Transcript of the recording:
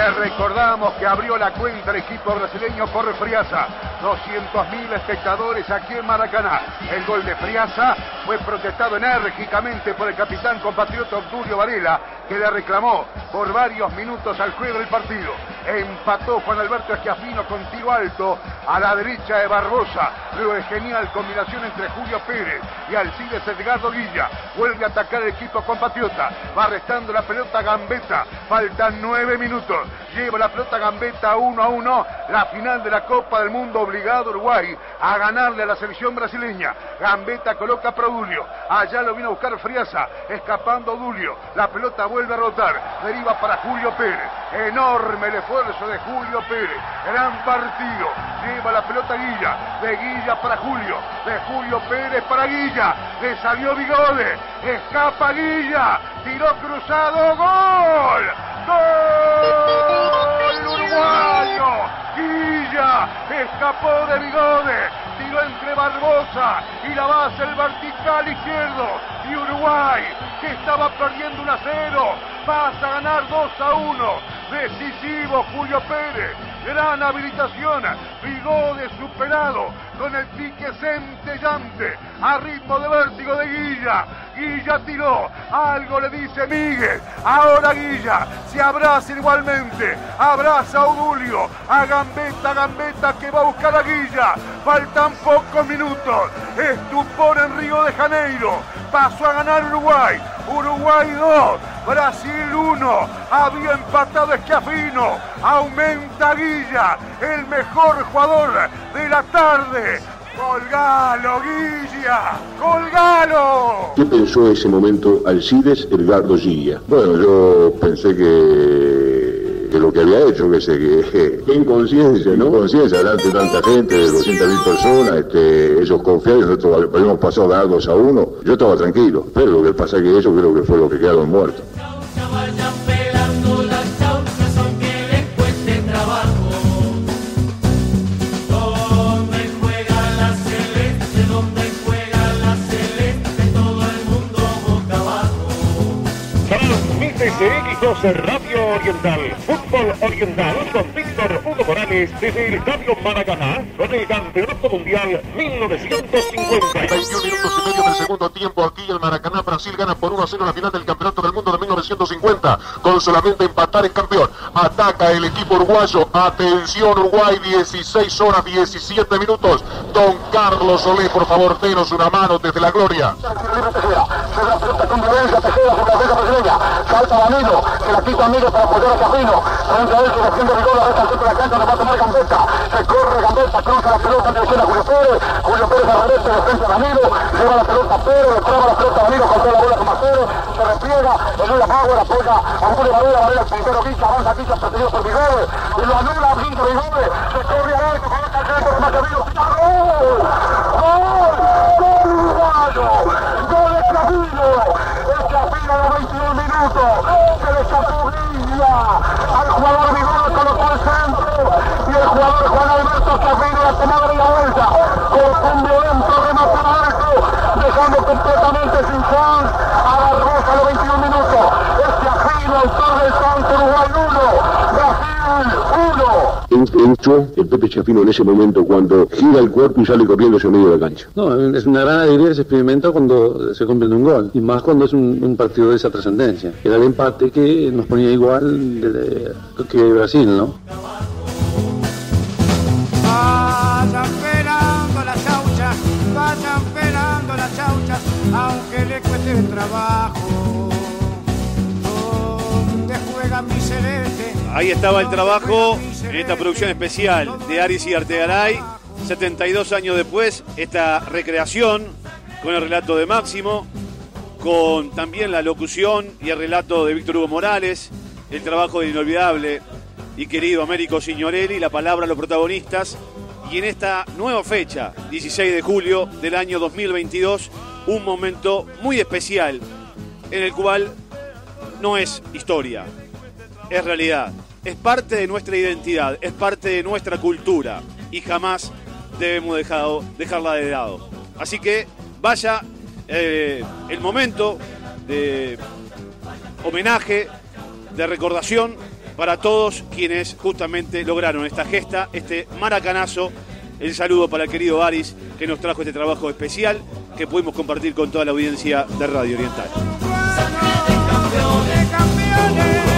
Les recordamos que abrió la cuenta el equipo brasileño por Friaza. 200.000 espectadores aquí en Maracaná. El gol de Friaza fue protestado enérgicamente por el capitán compatriota Obdulio Varela, que le reclamó por varios minutos al juego del partido. Empató Juan Alberto Schiaffino con tiro alto a la derecha de Barbosa. Luego de genial combinación entre Julio Pérez y Alcides Edgardo Guilla. Vuelve a atacar el equipo compatriota. Va restando la pelota Gambetta. Faltan 9 minutos. Lleva la pelota Gambetta 1-1. La final de la Copa del Mundo, obligado Uruguay a ganarle a la selección brasileña. Gambetta coloca para Odulio. Allá lo viene a buscar Friaza. Escapando Odulio. La pelota vuelve a rotar. Deriva para Julio Pérez. Enorme el esfuerzo de Julio Pérez. Gran partido. Lleva la pelota Guilla. De Guilla para Julio. De Julio Pérez para Guilla. Le salió Bigode. Escapa Guilla. Tiró cruzado. ¡Gol! ¡Gol uruguayo! Guilla escapó de Bigode, tiró entre Barbosa y la base el vertical izquierdo. Y Uruguay, que estaba perdiendo 1-0, pasa a ganar 2-1. Decisivo Julio Pérez, gran habilitación. Bigode superado con el pique centellante a ritmo de vértigo de Guilla. Guilla tiró, algo le dice Miguel. Ahora Guilla se abraza igualmente, abraza a Odulio, a Gambetta que va a buscar a Guilla. Faltan pocos minutos. Estupor en Río de Janeiro. Pasó a ganar Uruguay. Uruguay 2, Brasil 1. Había empatado Schiaffino. Aumenta Guilla, el mejor jugador de la tarde. ¡Colgalo, Guilla! ¡Colgalo! ¿Qué pensó en ese momento Alcides Edgardo Guilla? Bueno, yo pensé que lo que había hecho, que en conciencia, ¿no? Conciencia, delante de tanta gente, de 200.000 personas, ellos confiados, nosotros habíamos pasado a ganar 2-1, yo estaba tranquilo, pero lo que pasa es que eso creo que fue lo que quedaron muertos. X12 Radio Oriental, Fútbol Oriental con Víctor Hugo Morales desde el Estadio Maracaná con el Campeonato Mundial 1950. 21 minutos y medio del segundo tiempo aquí en Maracaná. Brasil gana por 1-0 la final del Campeonato del Mundo de 1950. Con solamente empatar es campeón. Ataca el equipo uruguayo. Atención Uruguay, 16 horas 17 minutos. Don Carlos Solé, por favor, denos una mano desde la gloria. Salta Danilo, que la quita Miguel para apoyar a Schiaffino. Frente a él, que defiende Bigode, a al centro de la cancha, lo va a tomar Gambetta. Se corre Gambetta, cruza la pelota en dirección a Julio Pérez. Julio Pérez a la derecha, de frente a Danilo. Lleva la pelota Pérez, le traba la pelota a Danilo, contra la bola con Macero. Se repliega, en una Power, apoya a Julio Varela, Varela el puntero Guilla, avanza Guilla, perseguido por Bigode. Y lo anula a Bigode, se corre al arco, coloca el centro, Macedino. ¡Gol! ¡Gol! ¡Gol uruguayo! ¡Gol de Schiaffino! Schiaffino a los 21 minutos. Se le escapó Guilla al jugador Bigode, colocó el centro y el jugador Juan Alberto Schiaffino la tomada de la vuelta con un violento remate al arco, dejando completamente sin chance a Barbosa a los 21 minutos. Schiaffino, autor del tanto, Uruguay 1, Brasil 1. Entró el Pepe Schiaffino en ese momento cuando gira el cuerpo y sale corriendo hacia el medio de la cancha. No, es una gran alegría ese experimento cuando se cumple un gol, y más cuando es un partido de esa trascendencia. Era el empate que nos ponía igual que Brasil, ¿no? Vayan pelando la chaucha, vayan pelando la chaucha, aunque le cueste el trabajo. Donde juega mi celeste. Ahí estaba el trabajo en esta producción especial de Aris y Artegaray. 72 años después, esta recreación con el relato de Máximo, con también la locución y el relato de Víctor Hugo Morales, el trabajo del inolvidable y querido Américo Signorelli, la palabra a los protagonistas. Y en esta nueva fecha, 16 de julio del año 2022, un momento muy especial en el cual no es historia, es realidad, es parte de nuestra identidad, es parte de nuestra cultura y jamás debemos dejarla de lado. Así que vaya el momento de homenaje, de recordación para todos quienes justamente lograron esta gesta, este maracanazo. El saludo para el querido Aris, que nos trajo este trabajo especial que pudimos compartir con toda la audiencia de Radio Oriental. De campeones.